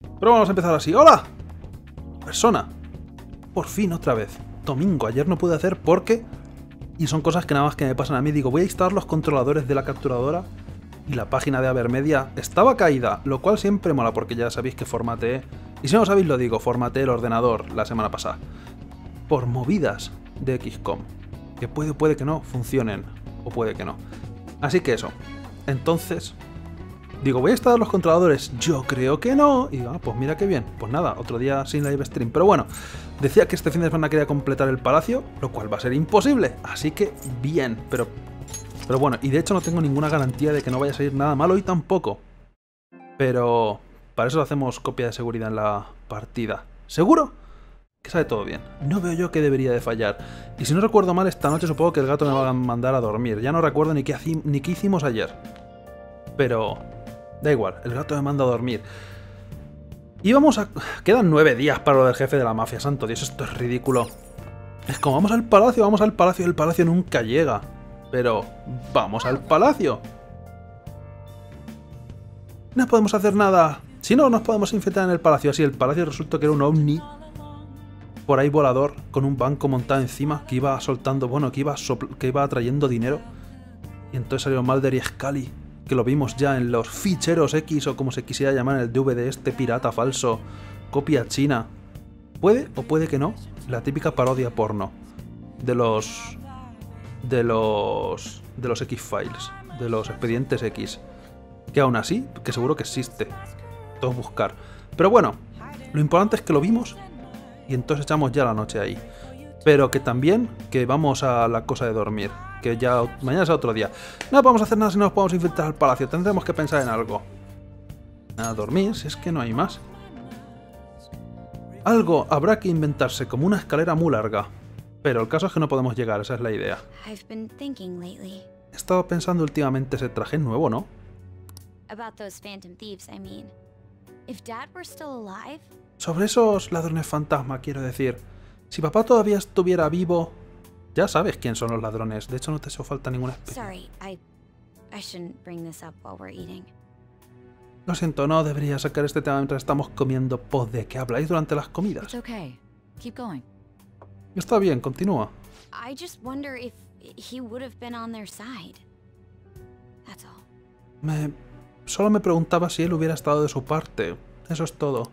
Pero vamos a empezar así. ¡Hola! Persona. Por fin otra vez. Domingo. Ayer no pude hacer porque... Y son cosas que nada más que me pasan a mí. Digo, voy a instalar los controladores de la capturadora y la página de Avermedia estaba caída, lo cual siempre mola porque ya sabéis que formateé. Y si no lo sabéis lo digo, formateé el ordenador la semana pasada. Por movidas de XCOM. Que puede que no funcionen. O puede que no. Así que eso. Entonces... Digo, voy a instalar los controladores. Yo creo que no. Y digo, pues mira qué bien. Pues nada, otro día sin live stream. Pero bueno, decía que este fin de semana quería completar el palacio, lo cual va a ser imposible. Así que bien, pero bueno, y de hecho no tengo ninguna garantía de que no vaya a salir nada mal hoy tampoco. Pero para eso hacemos copia de seguridad en la partida. ¿Seguro? Que sale todo bien. No veo yo que debería de fallar. Y si no recuerdo mal, esta noche supongo que el gato me va a mandar a dormir. Ya no recuerdo ni qué hicimos ayer. Pero... da igual, el gato me manda a dormir. Y vamos a... Quedan 9 días para lo del jefe de la mafia, santo Dios, esto es ridículo. Es como, vamos al palacio, y el palacio nunca llega. Pero, vamos al palacio. No podemos hacer nada. Si no, nos podemos infiltrar en el palacio. Así, el palacio resultó que era un ovni por ahí volador, con un banco montado encima, que iba soltando, bueno, que iba atrayendo dinero. Y entonces salieron Mulder y Scully, que lo vimos ya en los ficheros X, o como se quisiera llamar en el DVD este pirata falso, copia china. Puede o puede que no, la típica parodia porno de los X-Files, de los expedientes X, que aún así, que seguro que existe, todos buscar. Pero bueno, lo importante es que lo vimos y entonces echamos ya la noche ahí. Pero que también, que vamos a la cosa de dormir, que ya mañana es otro día. No podemos hacer nada si no nos podemos infiltrar al palacio, tendremos que pensar en algo. A dormir, si es que no hay más. Algo habrá que inventarse, como una escalera muy larga. Pero el caso es que no podemos llegar, esa es la idea. He estado pensando últimamente ese traje nuevo, ¿no? Sobre esos ladrones fantasma, quiero decir. Si papá todavía estuviera vivo... Ya sabes quién son los ladrones. De hecho, no te hace falta ninguna especie. Lo siento, no debería sacar este tema mientras estamos comiendo. ¿Pues de qué habláis durante las comidas? Está bien, continúa. Solo me preguntaba si él hubiera estado de su parte. Eso es todo.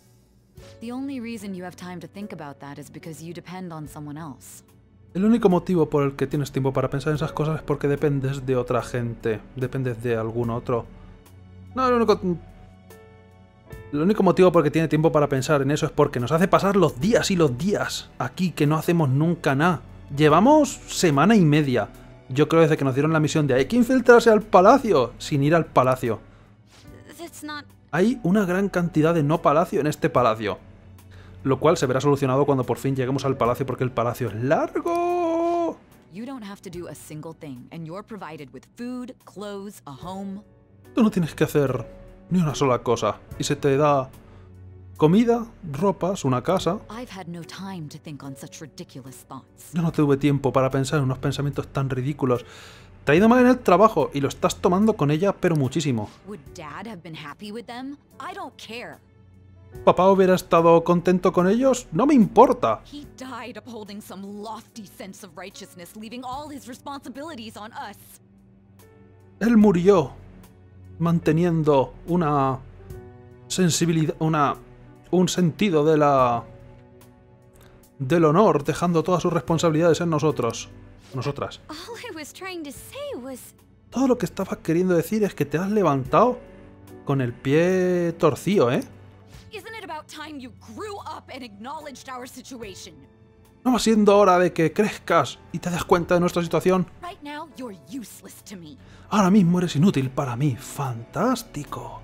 El único motivo por el que tienes tiempo para pensar en esas cosas es porque dependes de otra gente. Dependes de algún otro. No, el único motivo por el que tiene tiempo para pensar en eso es porque nos hace pasar los días y los días aquí, que no hacemos nunca nada. Llevamos semana y media. Yo creo desde que nos dieron la misión de hay que infiltrarse al palacio, sin ir al palacio. Hay una gran cantidad de no palacio en este palacio. Lo cual se verá solucionado cuando por fin lleguemos al palacio, porque el palacio es largo. Tú no tienes que hacer ni una sola cosa. Y se te da comida, ropas, una casa. Yo no tuve tiempo para pensar en unos pensamientos tan ridículos. Te ha ido mal en el trabajo y lo estás tomando con ella, pero muchísimo. ¿Papá hubiera estado contento con ellos? No me importa. Él murió manteniendo una sensibilidad, un sentido del honor, dejando todas sus responsabilidades en nosotras. Todo lo que estabas queriendo decir es que te has levantado con el pie torcido, ¿eh? ¿No va siendo hora de que crezcas y te des cuenta de nuestra situación? Ahora mismo eres inútil para mí. ¡Fantástico!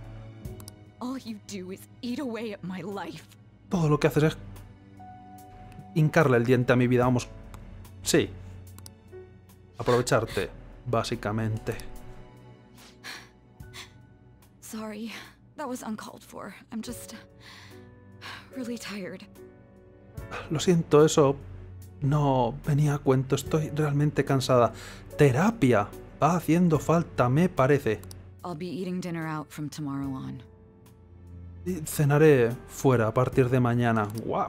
Todo lo que haces es hincarle el diente a mi vida, vamos. Sí. Aprovecharte, básicamente. Sorry, that was uncalled for. I'm just really tired. Lo siento, eso no venía a cuento. Estoy realmente cansada. Terapia va haciendo falta, me parece. I'll be eating dinner out from tomorrow on. Y cenaré fuera a partir de mañana. ¡Wow!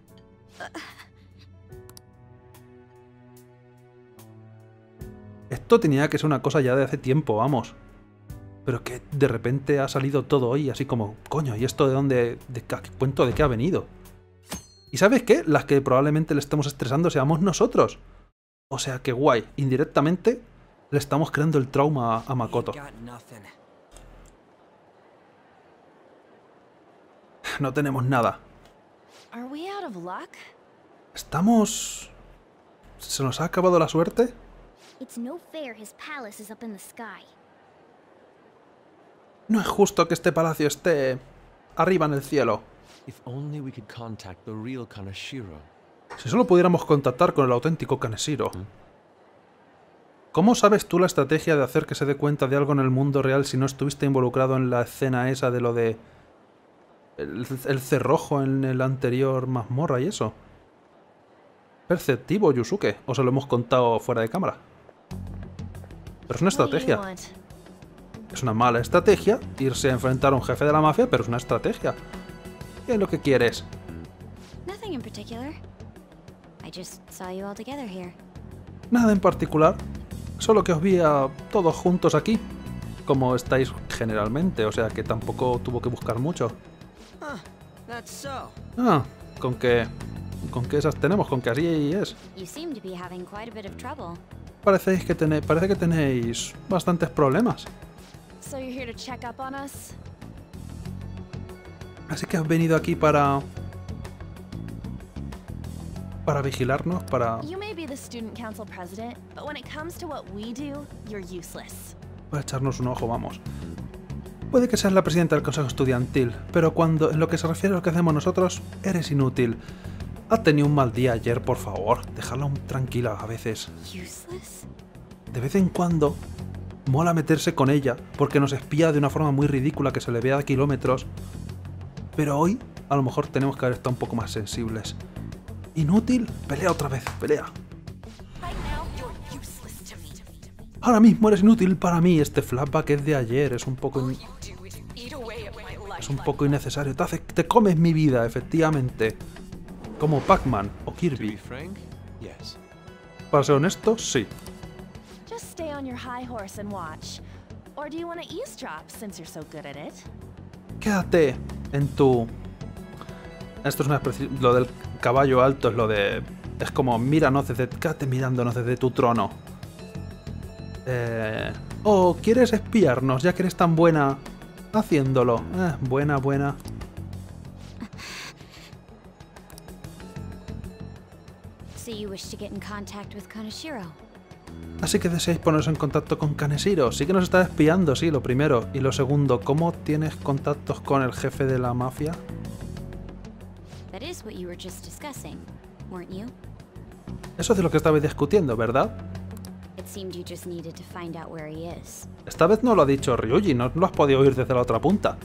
Esto tenía que ser una cosa ya de hace tiempo, vamos. Pero que de repente ha salido todo hoy así como, coño, ¿y esto de dónde, a qué cuento de qué ha venido? ¿Y sabes qué? Las que probablemente le estemos estresando seamos nosotros. O sea que guay, indirectamente le estamos creando el trauma a Makoto. No tenemos nada. Estamos... ¿Se nos ha acabado la suerte? No es justo que este palacio esté arriba en el cielo. Si solo pudiéramos contactar con el auténtico Kaneshiro. ¿Cómo sabes tú la estrategia de hacer que se dé cuenta de algo en el mundo real si no estuviste involucrado en la escena esa de lo de... el cerrojo en el anterior mazmorra y eso? Perceptivo, Yusuke. O se lo hemos contado fuera de cámara. Pero es una estrategia. Es una mala estrategia irse a enfrentar a un jefe de la mafia, pero es una estrategia. ¿Qué es lo que quieres? Nada en particular. Solo que os vi a todos juntos aquí. Como estáis generalmente, o sea que tampoco tuvo que buscar mucho. Ah, con que esas tenemos, con que así es. Parece que tenéis bastantes problemas. Así que has venido aquí para vigilarnos, para echarnos un ojo, vamos. Puede que seas la presidenta del consejo estudiantil, pero en lo que se refiere a lo que hacemos nosotros, eres inútil. Ha tenido un mal día ayer, por favor. Déjala tranquila a veces. De vez en cuando mola meterse con ella, porque nos espía de una forma muy ridícula que se le vea a kilómetros. Pero hoy, a lo mejor tenemos que haber estado un poco más sensibles. Inútil, pelea otra vez, pelea. Ahora mismo eres inútil para mí. Este flashback es de ayer, es un poco innecesario. Te comes mi vida, efectivamente. Como Pac-Man o Kirby. Para ser honesto, sí. Quédate en tu... Esto es una especie... Lo del caballo alto es lo de... Es como, míranos desde... Quédate mirándonos desde tu trono. Oh, ¿quieres espiarnos ya que eres tan buena haciéndolo? Buena. Así que deseáis poneros en contacto con Kaneshiro. Sí que nos está espiando, sí, lo primero. Y lo segundo, ¿cómo tienes contactos con el jefe de la mafia? Eso es de lo que estabais discutiendo, ¿verdad? Esta vez no lo ha dicho Ryuji, no lo has podido oír desde la otra punta.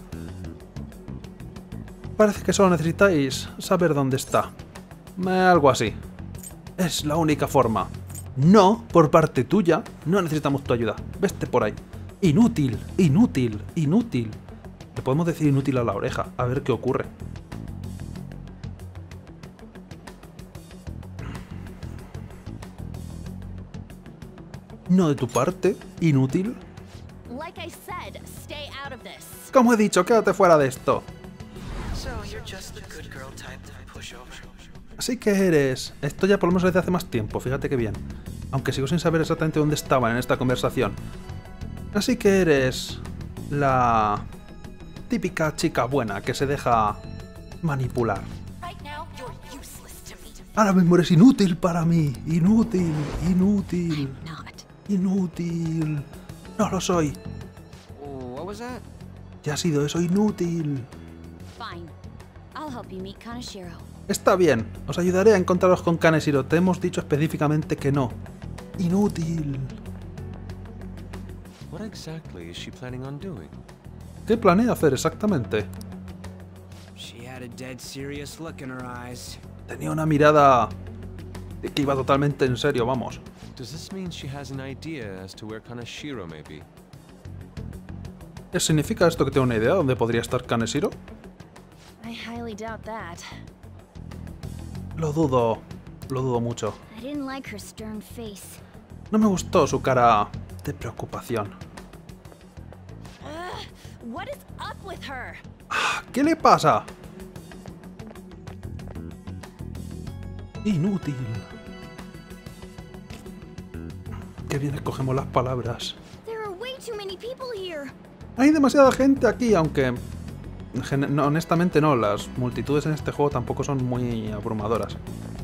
Parece que solo necesitáis saber dónde está. Algo así. Es la única forma. No, por parte tuya, no necesitamos tu ayuda. Vete por ahí. Inútil. Le podemos decir inútil a la oreja, a ver qué ocurre. No de tu parte, inútil. Como he dicho, quédate fuera de esto. Así que eres... Esto ya por lo menos desde hace más tiempo, fíjate que bien. Aunque sigo sin saber exactamente dónde estaban en esta conversación. Así que eres... la... típica chica buena que se deja manipular. Ahora mismo eres inútil para mí. Inútil. No lo soy. Ya ha sido eso, inútil. Está bien, os ayudaré a encontraros con Kaneshiro. Te hemos dicho específicamente que no. Inútil. ¿Qué planea hacer exactamente? Tenía una mirada de que iba totalmente en serio, vamos. ¿Significa esto que tiene una idea de dónde podría estar Kaneshiro? highly doubt that. Lo dudo mucho. I didn't like her stern face. No me gustó su cara de preocupación. What is up with her? ¿Qué le pasa? Inútil. Qué bien escogemos las palabras. There are way too many people here. Hay demasiada gente aquí, aunque no, honestamente no, las multitudes en este juego tampoco son muy abrumadoras.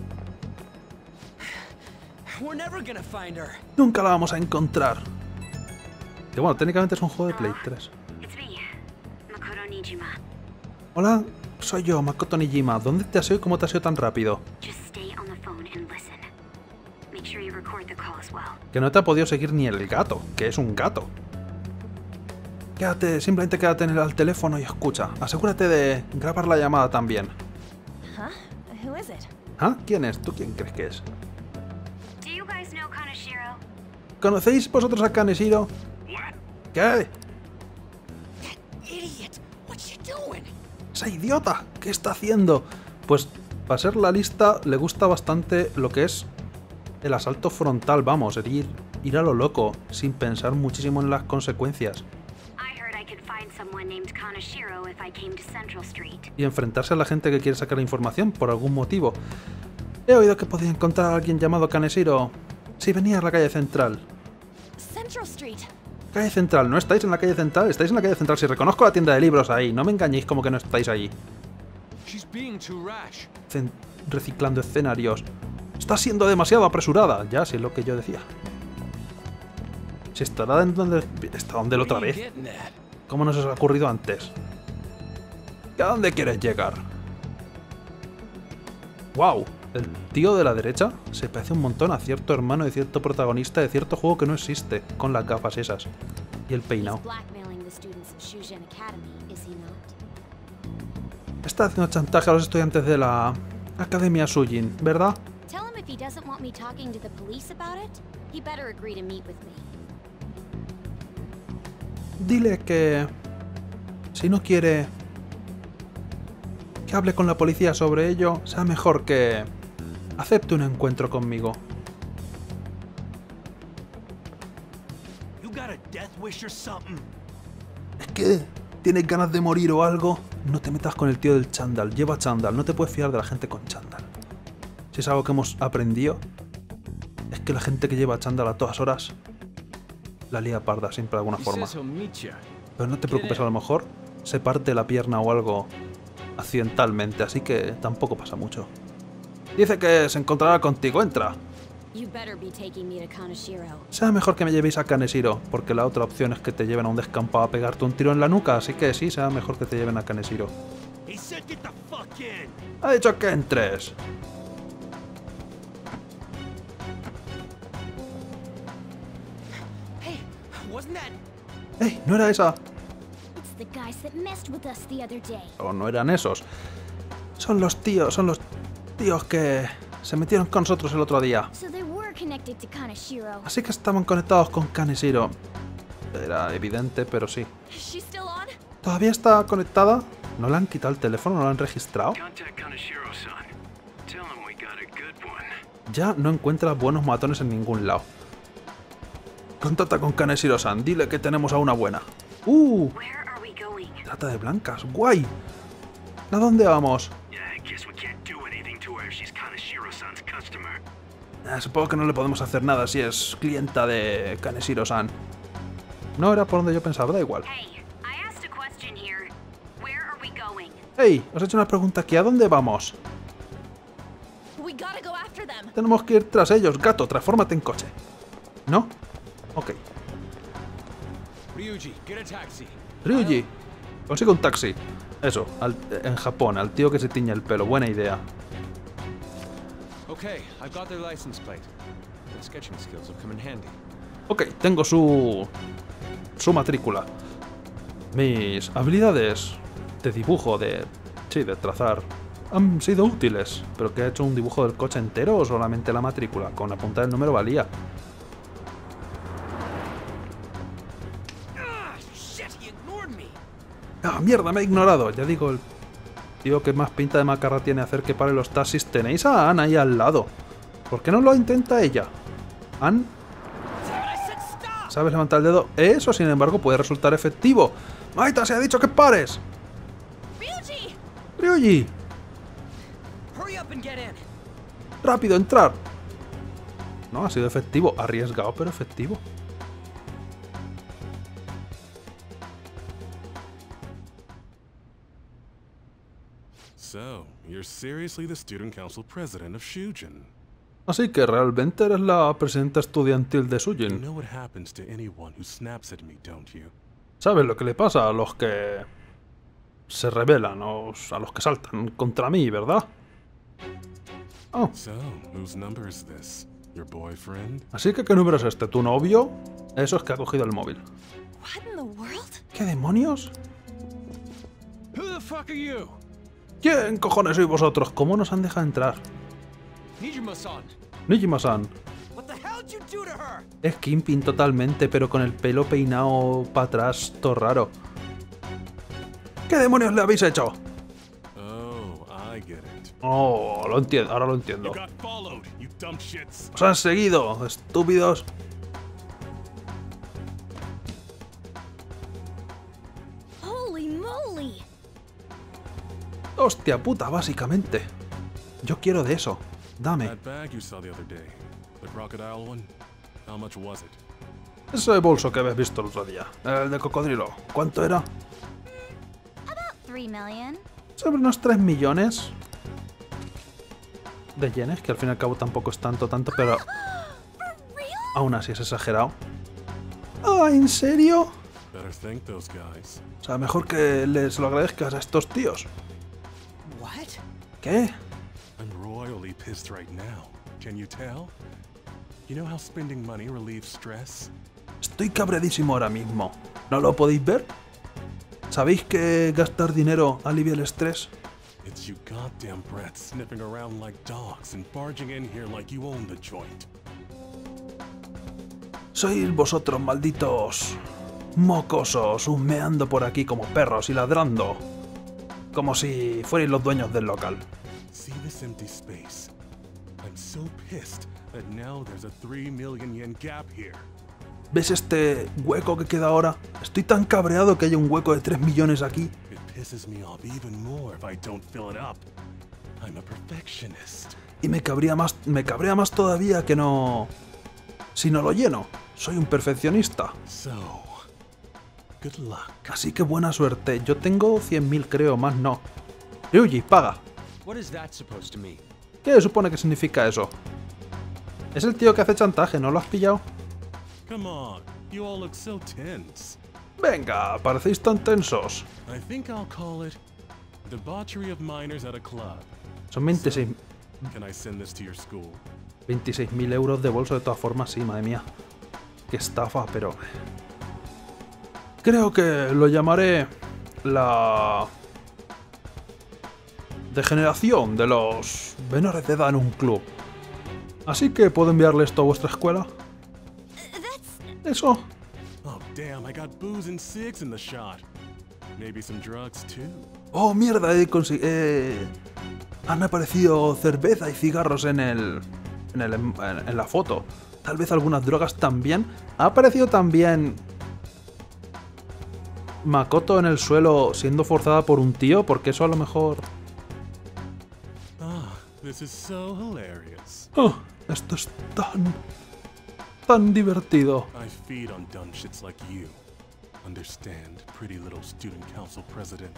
Nunca la vamos a encontrar. Que bueno, técnicamente es un juego de Play 3. Hola, soy yo, Makoto Nijima. ¿Dónde te has ido y cómo te has ido tan rápido? Que no te ha podido seguir ni el gato, que es un gato. Simplemente quédate al teléfono y escucha. Asegúrate de grabar la llamada también. ¿Ah? ¿Quién es? ¿Tú quién crees que es? ¿Conocéis vosotros a Kaneshiro? ¿Qué? ¡Esa idiota! ¿Qué está haciendo? Pues, para ser la lista, le gusta bastante lo que es el asalto frontal, vamos, ir a lo loco, sin pensar muchísimo en las consecuencias. Y enfrentarse a la gente que quiere sacar información por algún motivo. He oído que podía encontrar a alguien llamado Kaneshiro si venía a la calle central. Calle central, ¿no estáis en la calle central? Estáis en la calle central, si reconozco la tienda de libros ahí. No me engañéis como que no estáis ahí. Reciclando escenarios. Está siendo demasiado apresurada. Ya, si es lo que yo decía. Si estará donde la otra vez. ¿Cómo no se os ha ocurrido antes? ¿A dónde quieres llegar? ¡Wow! El tío de la derecha se parece un montón a cierto hermano de cierto protagonista de cierto juego que no existe, con las gafas esas. Y el peinado. Está haciendo chantaje a los estudiantes de la Academia Shujin, ¿verdad? Dile que si no quiere que hable con la policía sobre ello, sea mejor que acepte un encuentro conmigo. ¿Es que tienes ganas de morir o algo? No te metas con el tío del chándal. Lleva chándal. No te puedes fiar de la gente con chándal. Si es algo que hemos aprendido, es que la gente que lleva chándal a todas horas la lía parda siempre de alguna forma. Pero no te preocupes, a lo mejor se parte la pierna o algo accidentalmente, así que tampoco pasa mucho. Dice que se encontrará contigo, entra. Sea mejor que me llevéis a Kaneshiro, porque la otra opción es que te lleven a un descampado a pegarte un tiro en la nuca, así que sí, sea mejor que te lleven a Kaneshiro. Ha dicho que entres. ¡Ey! ¿No era esa? O no eran esos. Son los tíos que se metieron con nosotros el otro día. Así que estaban conectados con Kaneshiro. Era evidente, pero sí. ¿Todavía está conectada? ¿No le han quitado el teléfono? ¿No lo han registrado? Ya no encuentra buenos matones en ningún lado. Contacta con Kaneshiro-san, dile que tenemos a una buena. Trata de blancas, guay. ¿A dónde vamos? Supongo que no le podemos hacer nada si es clienta de Kaneshiro-san. No era por donde yo pensaba, da igual. Hey, os he hecho una pregunta aquí, ¿a dónde vamos? Tenemos que ir tras ellos, gato, transfórmate en coche. ¿No? Ok. Ryuji, consigue un taxi. Eso, en Japón, al tío que se tiñe el pelo, buena idea. Ok, tengo su matrícula. Mis habilidades de dibujo, de trazar, han sido útiles. ¿Pero que ha hecho un dibujo del coche entero o solamente la matrícula? Con apuntar el número valía. ¡Ah, mierda! Me ha ignorado. Ya digo, Tío, ¿qué más pinta de macarra tiene hacer que pare los taxis? Tenéis a Anne ahí al lado. ¿Por qué no lo intenta ella? Anne, ¿sabes levantar el dedo? Eso, sin embargo, puede resultar efectivo. ¡Maita, se ha dicho que pares! Ryuji! ¡Ryuji! Hurry up and get in. ¡Rápido, entrar! No, ha sido efectivo. Arriesgado, pero efectivo. So, you're seriously the student council president of Shujin. Así que realmente eres la presidenta estudiantil de You Shujin. know what happens to anyone who snaps at me, don't you? ¿Sabes lo que le pasa a los que se rebelan o a los que saltan contra mí, verdad? Oh, So, whose number is this? Your boyfriend? así que ¿qué número es este? ¿Tu novio? Eso es que ha cogido el móvil. What in the world? ¿Qué demonios? Who the fuck are you? ¿Quién cojones sois vosotros? ¿Cómo nos han dejado entrar? Nijima-san. Nijima-san. What the hell did you do to her? Es Kimpin totalmente, pero con el pelo peinado para atrás, todo raro. ¿Qué demonios le habéis hecho? Oh, I get it. Oh, lo entiendo, ahora lo entiendo. You got followed, you dumb shits. Os han seguido, estúpidos. Holy moly! Hostia puta, básicamente. Yo quiero de eso. Dame. That bag you saw the other day, the crocodile one, how much was it? Ese bolso que habéis visto el otro día. El de cocodrilo. ¿Cuánto era? About 3 million. Sobre unos 3 millones de yenes, que al fin y al cabo tampoco es tanto, pero For real? aún así es exagerado. Ah, ¿en serio? Better thank those guys. O sea, mejor que les lo agradezcas a estos tíos. What? ¿Qué? I'm royally pissed right now. Can you tell? You know how spending money relieves stress? Estoy cabredísimo ahora mismo. ¿No lo podéis ver? ¿Sabéis que gastar dinero alivia el estrés? It's you goddamn brats sniffing around like dogs and barging in here like you own the joint. Sois vosotros, malditos mocosos, humeando por aquí como perros y ladrando. Como si fuerais los dueños del local. See this empty space? I'm so pissed that now there's a 3 million yen gap here. ¿Ves este hueco que queda ahora? Estoy tan cabreado que haya un hueco de 3 millones aquí. It pisses me off even more if I don't fill it up. I'm a perfectionist. Y me cabrea más todavía que no... si no lo lleno. Soy un perfeccionista. So, good luck. Así que buena suerte. Yo tengo 100.000 creo, más no. Ryuji, paga. What is that supposed to mean? ¿Qué supone que significa eso? Es el tío que hace chantaje, ¿no lo has pillado? Come on, you all look so tense. Venga, parecéis tan tensos. I think I'll call it debauchery of minors at a club. Son 26... Can I send this to your school? 26.000 euros de bolso de todas formas, sí, madre mía. Qué estafa, pero... Creo que lo llamaré la... degeneración de los menores de edad en un club. Así que puedo enviarle esto a vuestra escuela. Eso. Oh damn, I got booze and cigs in the shot. Maybe some drugs too. Oh, mierda, han aparecido cerveza y cigarros en la foto. Tal vez algunas drogas también. Ha aparecido también Makoto en el suelo siendo forzada por un tío, porque eso a lo mejor... Ah, this is so hilarious. Oh, esto es tan divertido. I feed on dumb shits like you. Understand, pretty little student council president.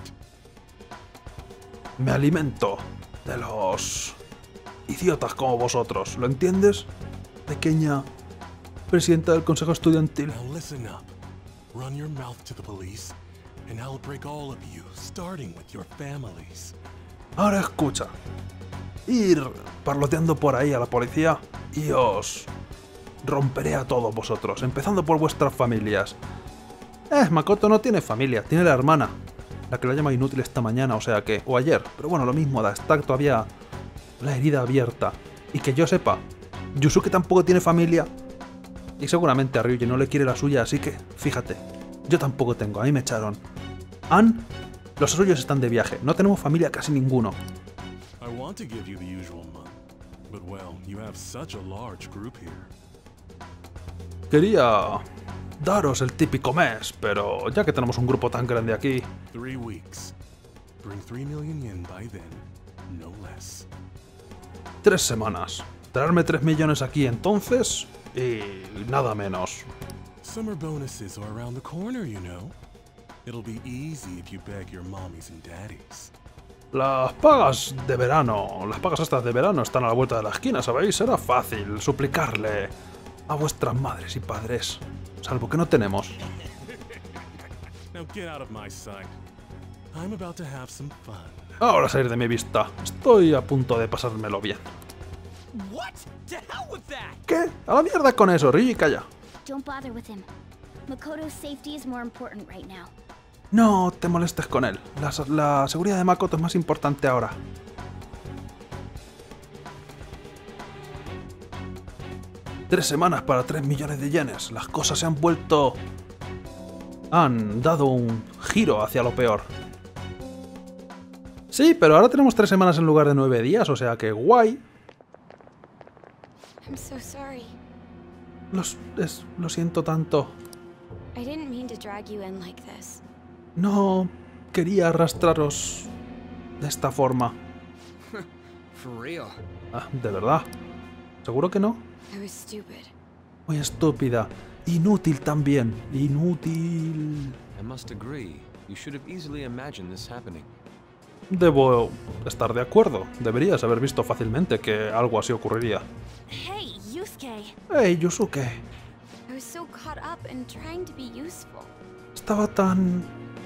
Me alimento de los idiotas como vosotros. ¿Lo entiendes? Pequeña presidenta del consejo estudiantil. Now listen up. Run your mouth to the police, and I'll break all of you, starting with your families. Ahora escucha. Ir parloteando por ahí a la policía y os romperé a todos vosotros, empezando por vuestras familias. Makoto no tiene familia, tiene la hermana, la que la llama inútil esta mañana, o sea que... o ayer, pero bueno, lo mismo, está todavía la herida abierta. Y que yo sepa, Yusuke tampoco tiene familia. Y seguramente a Ryuji no le quiere la suya, así que, fíjate, yo tampoco tengo, a mí me echaron. Anne Los suyos están de viaje. No tenemos familia casi ninguno. I want to give you the usual month, but well, you have such a large group here. Quería daros el típico mes, pero ya que tenemos un grupo tan grande aquí... 3 weeks. Bring 3 million yen by then, no less. 3 semanas. Traerme 3 millones aquí entonces y nada menos. Summer bonuses are around the corner, you know. It'll be easy if you beg your mommies and daddies. Las pagas de verano, las pagas estas de verano están a la vuelta de la esquina, ¿sabéis? Será fácil suplicarle a vuestras madres y padres. Salvo que no tenemos. Now get out of my sight. I'm about to have some fun. Ahora salir de mi vista. Estoy a punto de pasármelo bien. What? To hell with that! ¿Qué? A la mierda con eso, Ryuji, calla. Don't bother with him. Makoto's safety is more important right now. No te molestes con él. La seguridad de Makoto es más importante ahora. Tres semanas para 3 millones de yenes. Las cosas se han vuelto... Han dado un giro hacia lo peor. Sí, pero ahora tenemos 3 semanas en lugar de 9 días, o sea que guay. I'm so sorry. Lo siento tanto. I didn't mean to drag you in like this. No quería arrastraros de esta forma. For real. Ah, ¿de verdad? ¿Seguro que no? I was stupid. Muy estúpida. Inútil también. Inútil. I must agree. You should have easily imagined this happening. Debo estar de acuerdo. Deberías haber visto fácilmente que algo así ocurriría. Hey, Yusuke. Hey, Yusuke. I was so caught up in trying to be useful. Estaba tan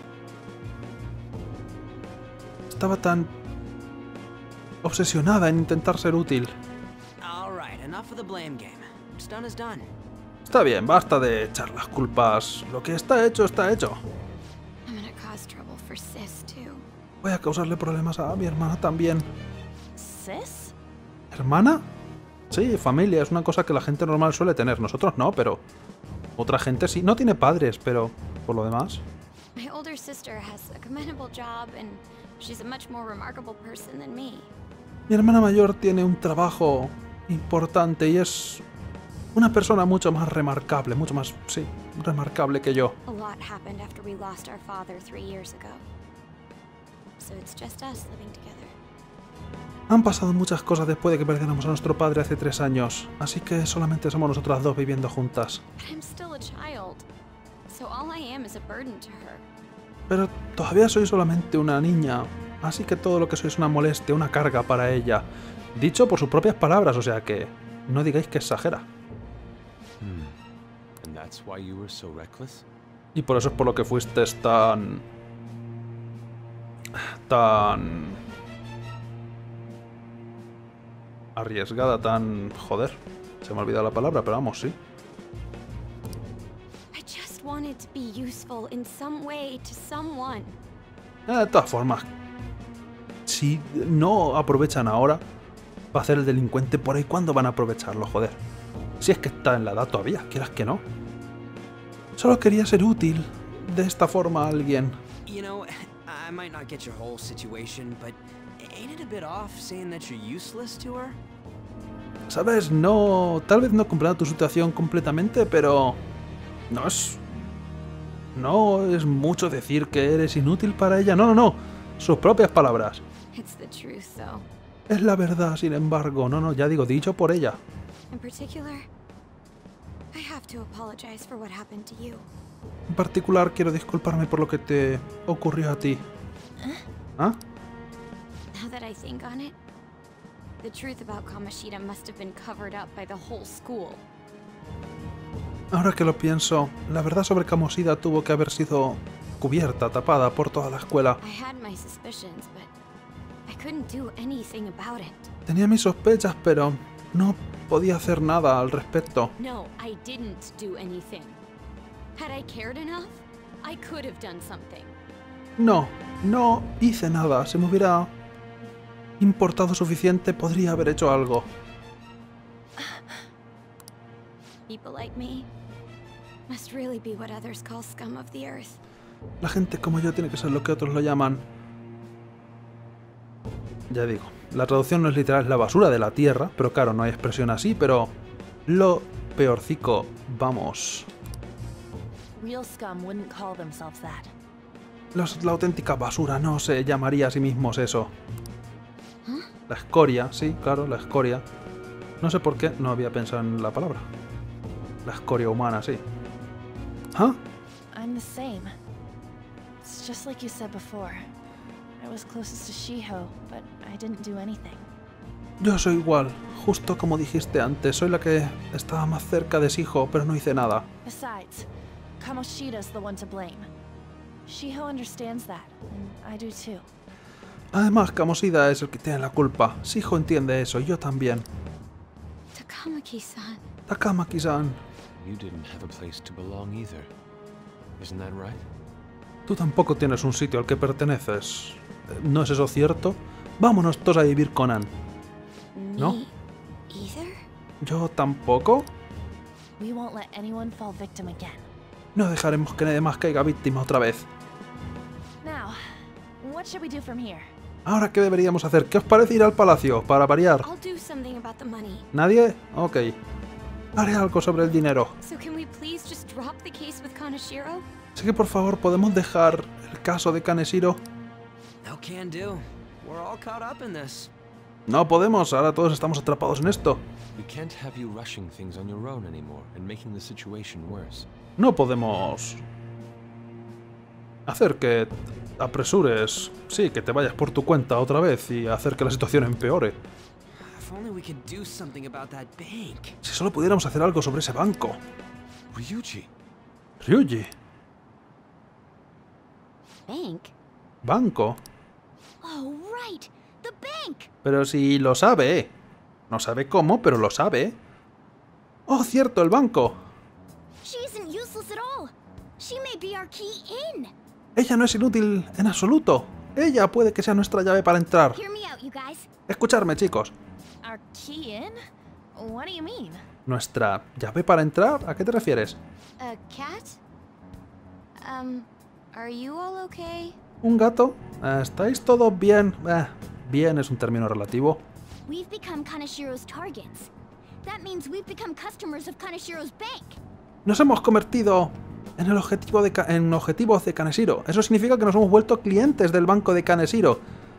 obsesionada en intentar ser útil. All right, enough of the blame game. What's done is done. Está bien, basta de echar las culpas. Lo que está hecho, está hecho. I'm gonna cause trouble for Sis, too. Voy a causarle problemas a mi hermana también. Sis? ¿Hermana? Sí, familia, es una cosa que la gente normal suele tener. Nosotros no, pero otra gente sí. No tiene padres, pero por lo demás. My older sister has a commendable job, and she's a much more remarkable person than me. Mi hermana mayor tiene un trabajo importante y es una persona mucho más remarcable, mucho más, sí, remarcable que yo. A lot happened after we lost our father 3 years ago. So it's just us living together. Han pasado muchas cosas después de que perdiéramos a nuestro padre hace 3 años, así que solamente somos nosotras dos viviendo juntas. But I'm still a child, so all I am is a burden to her. Pero todavía soy solamente una niña, así que todo lo que soy es una molestia, una carga para ella. Dicho por sus propias palabras, o sea que no digáis que exagera. And that's why you were so reckless? Y por eso es por lo que fuiste tan arriesgada, tan... Joder, se me ha olvidado la palabra, pero vamos, sí. I just wanted to be useful in some way to someone. De todas formas, si no aprovechan ahora, va a ser el delincuente por ahí. ¿Cuándo van a aprovecharlo, joder? Si es que está en la edad todavía, quieras que no. Solo quería ser útil de esta forma a alguien. You know, I might not get your whole situation, but ain't it a bit off saying that you're useless to her? ¿Sabes? No... Tal vez no comprendo tu situación completamente, pero... No es mucho decir que eres inútil para ella. No, no, no. Sus propias palabras. It's the truth, though. Es la verdad, sin embargo. No, no, ya digo, dicho por ella. In particular, I have to apologize for what happened to you. En particular, quiero disculparme por lo que te ocurrió a ti. ¿Ah? Now that I think on it, the truth about Kamoshida must have been covered up by the whole school. Ahora que lo pienso, la verdad sobre Kamoshida tuvo que haber sido cubierta, tapada por toda la escuela. I had my suspicions, but I couldn't do anything about it. Tenía mis sospechas, pero no podía hacer nada al respecto. No, I didn't do anything. Had I cared enough, I could have done something. No hice nada. Si me hubiera importado suficiente, podría haber hecho algo. People like me must really be what others call scum of the earth. La gente como yo tiene que ser lo que otros lo llaman. Ya digo, la traducción no es literal, es la basura de la tierra, pero claro, no hay expresión así, pero lo peorcico, vamos. Real scum wouldn't call themselves that. La auténtica basura no se llamaría a sí mismos eso. La escoria, sí, claro, la escoria. No sé por qué no había pensado en la palabra. La escoria humana, sí. ¿Ah? I'm the same. It's just like you said before. I was closest to Shiho, but I didn't do anything. Yo soy igual, justo como dijiste antes. Soy la que estaba más cerca de Shiho, pero no hice nada. Besides, Kamoshida's the one to blame. Shiho understands that, and I do too. Además, Kamoshida es el que tiene la culpa. Shiho entiende eso, y yo también. Takamaki-san. Takamaki-san, You didn't have a place to belong either. Isn't that right? tú tampoco tienes un sitio al que perteneces. ¿No es eso cierto? Vámonos todos a vivir con Ann. ¿No? Me either? ¿Yo tampoco? We won't let anyone fall victim again. No dejaremos que nadie más caiga víctima otra vez. Now, what should we do from here? ¿Ahora qué deberíamos hacer? ¿Qué os parece ir al palacio? Para variar. I'll do something about the money. ¿Nadie? Ok. Haré algo sobre el dinero. So can we please just drop the case with Kaneshiro? Así que por favor, ¿podemos dejar el caso de Kaneshiro? No can do. We're all caught up in this. No podemos, ahora todos estamos atrapados en esto. We can't have you rushing things on your own anymore and making the situation worse. No podemos hacer que apresures, sí, que te vayas por tu cuenta otra vez y hacer que la situación empeore. If only we could do something about that bank. Si solo pudiéramos hacer algo sobre ese banco. Ryuji! Ryuji, Bank? banco. Oh, right! The bank! Pero si lo sabe. No sabe cómo, pero lo sabe. Oh, cierto, el banco. She isn't useless at all. She may be our key in. Ella no es inútil en absoluto. Ella puede que sea nuestra llave para entrar. Hear me out, you guys. Escuchadme, chicos. Our key in? What do you mean? ¿Nuestra llave para entrar? ¿A qué te refieres? A cat? Are you all okay? ¿Un gato? ¿Estáis todos bien? Bien es un término relativo. We've become Kaneshiro's targets. That means we've become customers of Kaneshiro's bank. Nos hemos convertido en el objetivo en objetivos de Kaneshiro. Eso significa que nos hemos vuelto clientes del banco de Kaneshiro.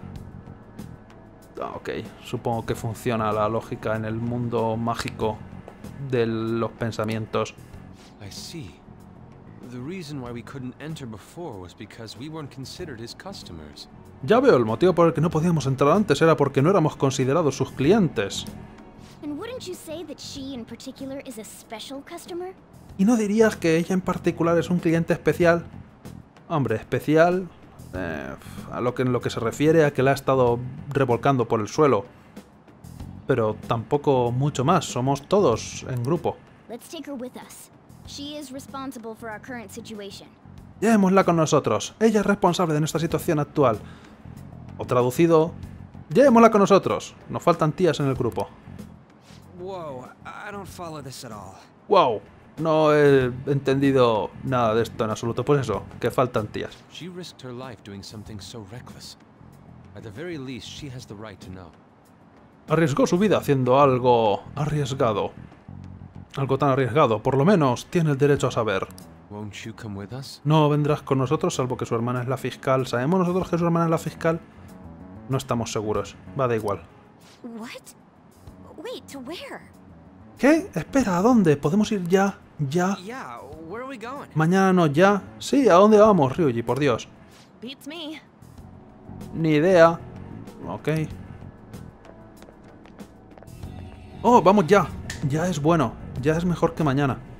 Ok, supongo que funciona la lógica en el mundo mágico de los pensamientos. I see. The reason why we couldn't enter before was because we weren't considered his customers. Ya veo, el motivo por el que no podíamos entrar antes era porque no éramos considerados sus clientes. And wouldn't you say that she in particular is a special customer? ¿Y no dirías que ella en particular es un cliente especial? Hombre, especial... en lo que se refiere a que la ha estado revolcando por el suelo. Pero tampoco mucho más, somos todos en grupo. Let's take her with us. She is responsible for our current situation. Llevémosla con nosotros. Ella es responsable de nuestra situación actual. O traducido, llevémosla con nosotros. Nos faltan tías en el grupo. Whoa, I don't follow this at all. ¡Wow! No he entendido nada de esto en absoluto. Pues eso, que faltan tías. She risked her life doing something so reckless. At the very least, she has the right to know. Arriesgó su vida haciendo algo arriesgado. Algo tan arriesgado. Por lo menos tiene el derecho a saber. Won't you come with us? No vendrás con nosotros, salvo que su hermana es la fiscal. ¿Sabemos nosotros que su hermana es la fiscal? No estamos seguros. Va, da igual. What? Wait, to where? ¿Qué? Espera, ¿a dónde? ¿Podemos ir ya? ¿Ya? Yeah, where are we going? ¿Mañana no? ¿Ya? Sí, ¿a dónde vamos, Ryuji? Por Dios. Beats me. Ni idea. Ok. Oh, vamos ya. Ya es bueno. Ya es mejor que mañana.